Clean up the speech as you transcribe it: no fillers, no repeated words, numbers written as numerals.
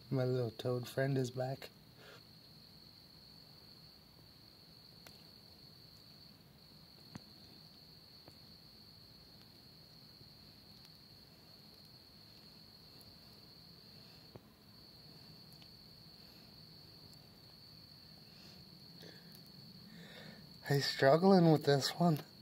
My little toad friend is back. He's struggling with this one.